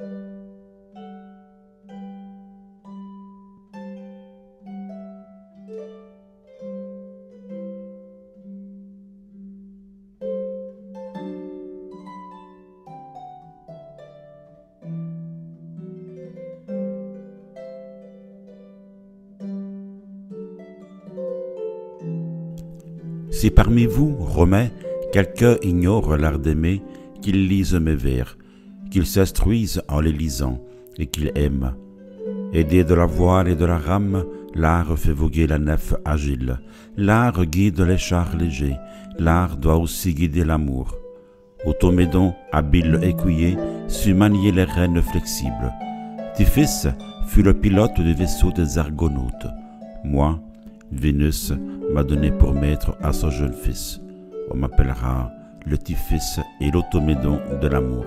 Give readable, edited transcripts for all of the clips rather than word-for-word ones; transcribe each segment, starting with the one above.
Si parmi vous, Romains, quelqu'un ignore l'art d'aimer, qu'il lise mes vers, qu'il s'instruise en les lisant, et qu'il aime. Aidé de la voile et de la rame, l'art fait voguer la nef agile. L'art guide les chars légers, l'art doit aussi guider l'amour. Automédon, habile écuyer, sut manier les rênes flexibles. Tiphys fut le pilote du vaisseau des Argonautes. Moi, Vénus m'a donné pour maître à son jeune fils. On m'appellera le Tiphys et l'Automédon de l'amour.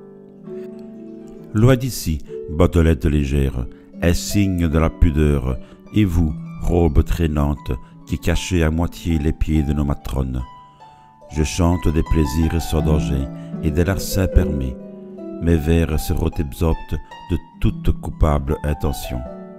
Loin d'ici, batelette légère, est signe de la pudeur, et vous, robe traînante, qui cachez à moitié les pieds de nos matrones. Je chante des plaisirs sans danger et des larcins permis. Mes vers seront exempts de toute coupable intention.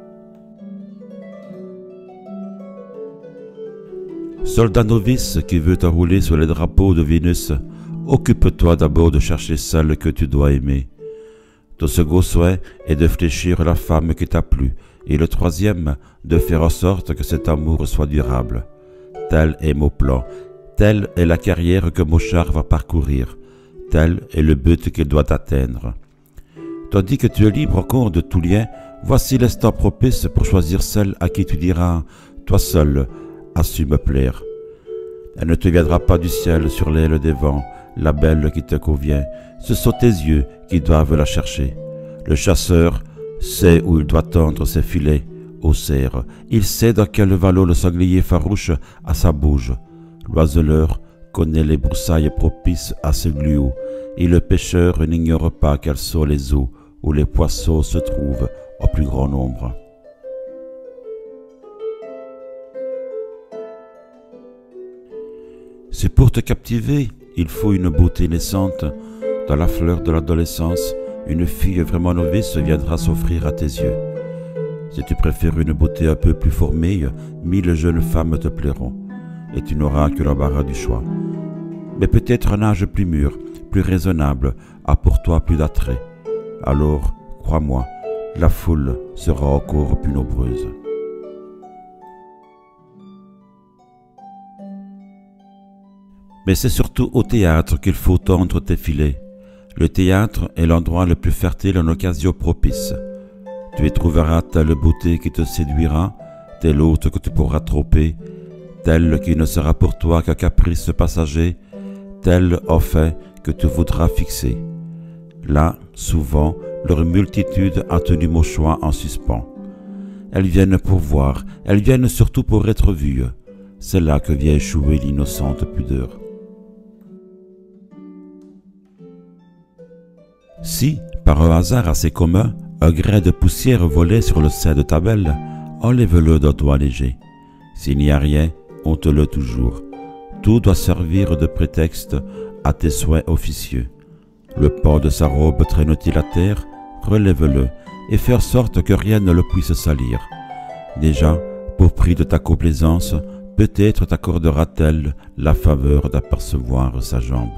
Soldat novice qui veut enrouler sur les drapeaux de Vénus, occupe-toi d'abord de chercher celle que tu dois aimer. Ton second souhait est de fléchir la femme qui t'a plu, et le troisième, de faire en sorte que cet amour soit durable. Tel est mon plan, telle est la carrière que mon char va parcourir, tel est le but qu'il doit atteindre. Tandis que tu es libre encore de tout lien, voici l'instant propice pour choisir celle à qui tu diras « Toi seul, as su me plaire ». Elle ne te viendra pas du ciel sur l'aile des vents, la belle qui te convient. Ce sont tes yeux qui doivent la chercher. Le chasseur sait où il doit tendre ses filets au cerf. Il sait dans quel vallon le sanglier farouche a sa bouge. L'oiseleur connaît les broussailles propices à ses gluaux. Et le pêcheur n'ignore pas quelles sont les eaux où les poissons se trouvent en plus grand nombre. C'est pour te captiver, il faut une beauté naissante. Dans la fleur de l'adolescence, une fille vraiment novice viendra s'offrir à tes yeux. Si tu préfères une beauté un peu plus formée, 1000 jeunes femmes te plairont, et tu n'auras que l'embarras du choix. Mais peut-être un âge plus mûr, plus raisonnable, a pour toi plus d'attrait. Alors, crois-moi, la foule sera encore plus nombreuse. Mais c'est surtout au théâtre qu'il faut tendre tes filets. Le théâtre est l'endroit le plus fertile en occasion propice. Tu y trouveras telle beauté qui te séduira, telle autre que tu pourras tromper, telle qui ne sera pour toi qu'un caprice passager, telle, enfin, que tu voudras fixer. Là, souvent, leur multitude a tenu mon choix en suspens. Elles viennent pour voir, elles viennent surtout pour être vues. C'est là que vient échouer l'innocente pudeur. Si, par un hasard assez commun, un grain de poussière volait sur le sein de ta belle, enlève-le d'un doigt léger. S'il n'y a rien, ôte-le toujours. Tout doit servir de prétexte à tes soins officieux. Le pan de sa robe traîne-t-il à terre, relève-le et fais en sorte que rien ne le puisse salir. Déjà, pour prix de ta complaisance, peut-être t'accordera-t-elle la faveur d'apercevoir sa jambe.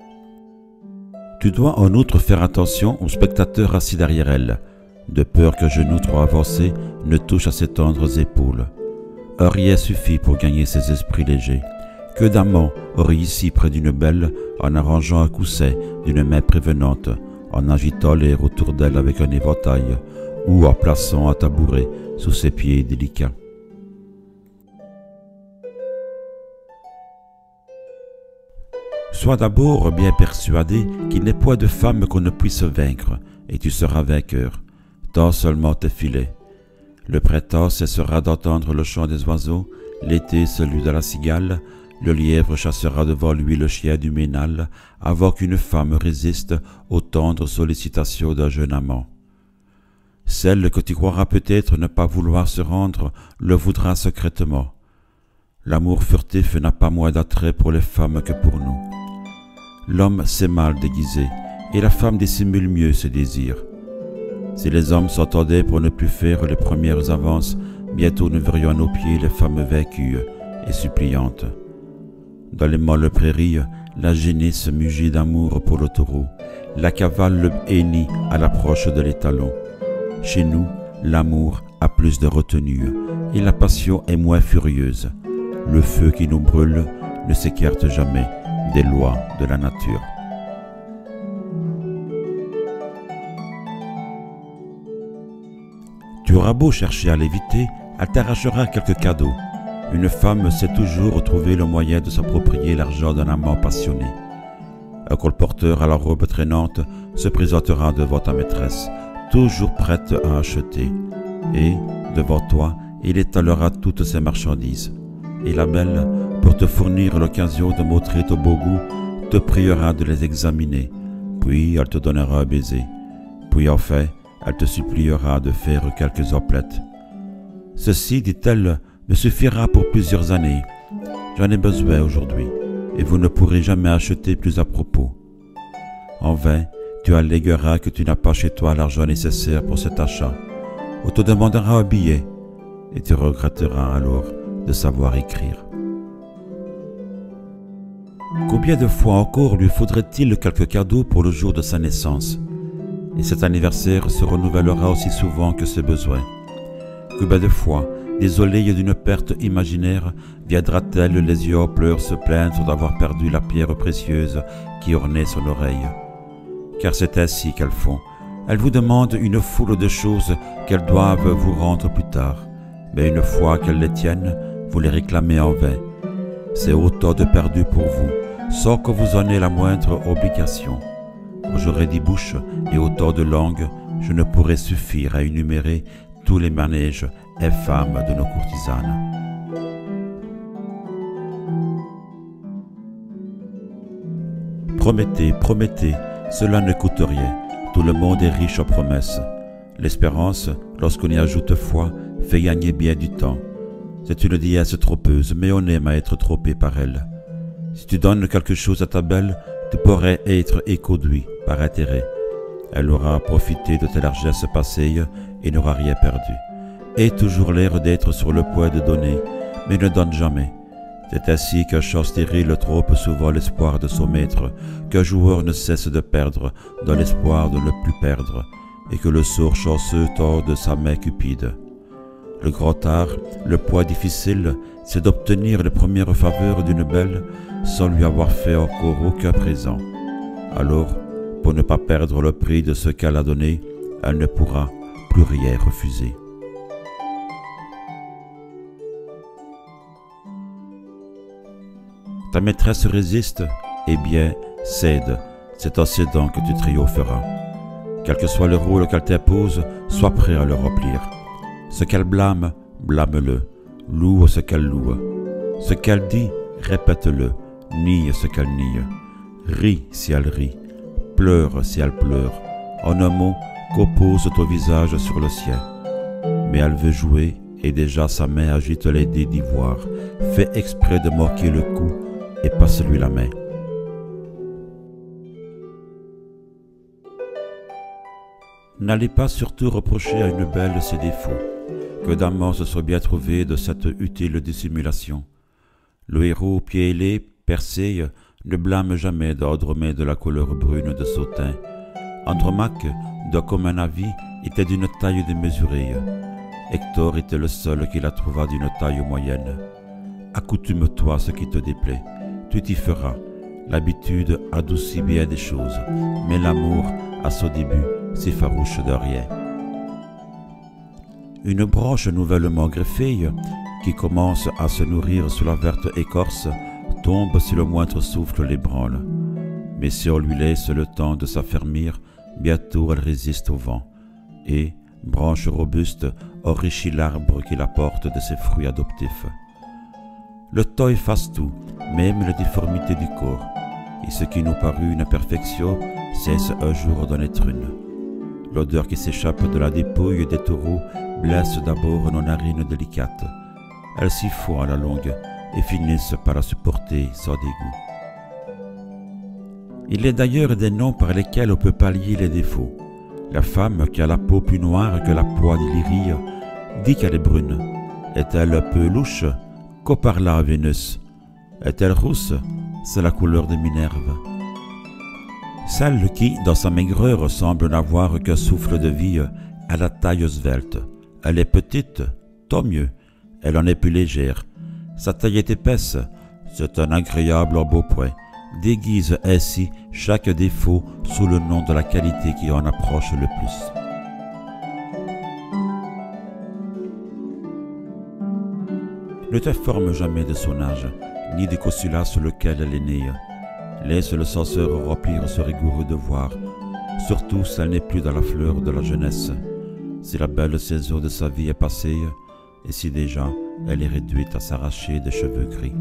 Tu dois en outre faire attention au spectateur assis derrière elle, de peur qu'un genou trop avancé ne touche à ses tendres épaules. Rien suffit pour gagner ces esprits légers. Que d'amants auraient ici près d'une belle en arrangeant un coussin d'une main prévenante, en agitant l'air autour d'elle avec un éventail, ou en plaçant un tabouret sous ses pieds délicats. Sois d'abord bien persuadé qu'il n'est point de femme qu'on ne puisse vaincre, et tu seras vainqueur. Tends seulement tes filets. Le printemps cessera d'entendre le chant des oiseaux, l'été celui de la cigale, le lièvre chassera devant lui le chien du ménal, avant qu'une femme résiste aux tendres sollicitations d'un jeune amant. Celle que tu croiras peut-être ne pas vouloir se rendre, le voudra secrètement. L'amour furtif n'a pas moins d'attrait pour les femmes que pour nous. L'homme sait mal déguiser, et la femme dissimule mieux ses désirs. Si les hommes s'entendaient pour ne plus faire les premières avances, bientôt nous verrions à nos pieds les femmes vaincues et suppliantes. Dans les molles prairies, la génisse mugit d'amour pour le taureau, la cavale le hennit à l'approche de l'étalon. Chez nous, l'amour a plus de retenue et la passion est moins furieuse. Le feu qui nous brûle ne s'écarte jamais des lois de la nature. Tu auras beau chercher à l'éviter, elle t'arrachera quelques cadeaux. Une femme sait toujours trouver le moyen de s'approprier l'argent d'un amant passionné. Un colporteur à la robe traînante se présentera devant ta maîtresse, toujours prête à acheter. Et, devant toi, il étalera toutes ses marchandises. Et la belle, pour te fournir l'occasion de montrer ton beau goût, te priera de les examiner, puis elle te donnera un baiser. Puis enfin, elle te suppliera de faire quelques emplettes. Ceci, dit-elle, me suffira pour plusieurs années. J'en ai besoin aujourd'hui, et vous ne pourrez jamais acheter plus à propos. En vain, tu allégueras que tu n'as pas chez toi l'argent nécessaire pour cet achat. On te demandera un billet, et tu regretteras alors de savoir écrire. Combien de fois encore lui faudrait-il quelques cadeaux pour le jour de sa naissance? Et cet anniversaire se renouvellera aussi souvent que ses besoins. Combien de fois, désolée d'une perte imaginaire, viendra-t-elle les yeux en pleurs se plaindre d'avoir perdu la pierre précieuse qui ornait son oreille? Car c'est ainsi qu'elles font. Elles vous demandent une foule de choses qu'elles doivent vous rendre plus tard. Mais une fois qu'elles les tiennent, vous les réclamez en vain. C'est autant de perdu pour vous, sans que vous en ayez la moindre obligation. Quand j'aurai 10 bouches et autant de langues, je ne pourrai suffire à énumérer tous les manèges infâmes de nos courtisanes. Promettez, promettez, cela ne coûte rien. Tout le monde est riche en promesses. L'espérance, lorsqu'on y ajoute foi, fait gagner bien du temps. C'est une déesse trompeuse, mais on aime à être trompé par elle. Si tu donnes quelque chose à ta belle, tu pourrais être éconduit par intérêt. Elle aura profité de tes largesses passées et n'aura rien perdu. Aie toujours l'air d'être sur le point de donner, mais ne donne jamais. C'est ainsi qu'un chat stérile trompe souvent l'espoir de son maître, qu'un joueur ne cesse de perdre dans l'espoir de ne plus perdre, et que le sort chanceux tord de sa main cupide. Le grand art, le poids difficile, c'est d'obtenir les premières faveurs d'une belle sans lui avoir fait encore aucun présent. Alors, pour ne pas perdre le prix de ce qu'elle a donné, elle ne pourra plus rien refuser. Ta maîtresse résiste, eh bien, cède, c'est en cédant que tu triompheras. Quel que soit le rôle qu'elle t'impose, sois prêt à le remplir. Ce qu'elle blâme, blâme-le, loue ce qu'elle loue. Ce qu'elle dit, répète-le, nie ce qu'elle nie. Ris si elle rit, pleure si elle pleure. En un mot, compose ton visage sur le sien. Mais elle veut jouer, et déjà sa main agite les dés d'ivoire, fait exprès de moquer le coup, et passe-lui la main. N'allez pas surtout reprocher à une belle ses défauts, que d'amants se soit bien trouvé de cette utile dissimulation. Le héros aux pieds ailés, Persée, ne blâme jamais d'Andromède de la couleur brune de Sautin. Andromaque, d'un commun avis, était d'une taille démesurée. Hector était le seul qui la trouva d'une taille moyenne. Accoutume-toi à ce qui te déplaît, tu t'y feras. L'habitude adoucit bien des choses, mais l'amour, à son début, s'effarouche de rien. Une branche nouvellement greffée, qui commence à se nourrir sous la verte écorce, tombe si le moindre souffle l'ébranle. Mais si on lui laisse le temps de s'affermir, bientôt elle résiste au vent, et, branche robuste, enrichit l'arbre qui la porte de ses fruits adoptifs. Le temps efface tout, même les difformités du corps, et ce qui nous parut une imperfection cesse un jour d'en être une. L'odeur qui s'échappe de la dépouille des taureaux blesse d'abord nos narines délicates. Elles s'y font à la longue et finissent par la supporter sans dégoût. Il est d'ailleurs des noms par lesquels on peut pallier les défauts. La femme qui a la peau plus noire que la poix d'Illyrie dit qu'elle est brune. Est-elle peu louche? Qu'au parla à Vénus? Est-elle rousse? C'est la couleur de Minerve. Celle qui, dans sa maigreur, semble n'avoir qu'un souffle de vie, a la taille svelte. Elle est petite, tant mieux. Elle en est plus légère. Sa taille est épaisse. C'est un agréable embonpoint. Déguise ainsi chaque défaut sous le nom de la qualité qui en approche le plus. Ne t'informe jamais de son âge, ni des consulats sur lequel elle est née. Laisse le censeur remplir ce rigoureux devoir, surtout si elle n'est plus dans la fleur de la jeunesse, si la belle saison de sa vie est passée, et si déjà elle est réduite à s'arracher des cheveux gris.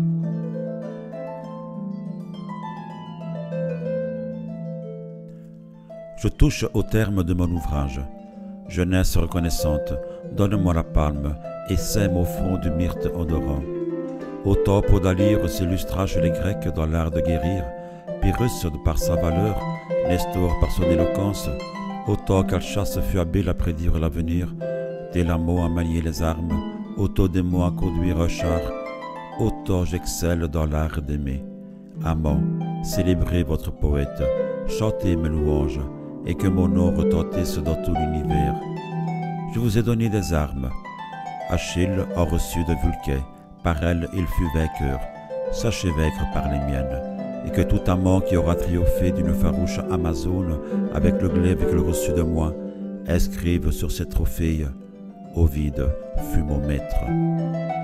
Je touche au terme de mon ouvrage. Jeunesse reconnaissante, donne-moi la palme et sème au front du myrte odorant. Autant Podalire s'illustra chez les Grecs dans l'art de guérir, Pyrrhus par sa valeur, Nestor par son éloquence, autant qu'Alchas fut habile à prédire l'avenir, Télamo à manier les armes, Autodémon à conduire un char, autant j'excelle dans l'art d'aimer. Amants, célébrez votre poète, chantez mes louanges, et que mon nom retentisse dans tout l'univers. Je vous ai donné des armes. Achille en reçut de Vulcain, par elle il fut vainqueur. Sachez vaincre par les miennes, et que tout amant qui aura triomphé d'une farouche Amazone avec le glaive qu'il reçut de moi, inscrive sur ses trophées: Ovide fut mon maître.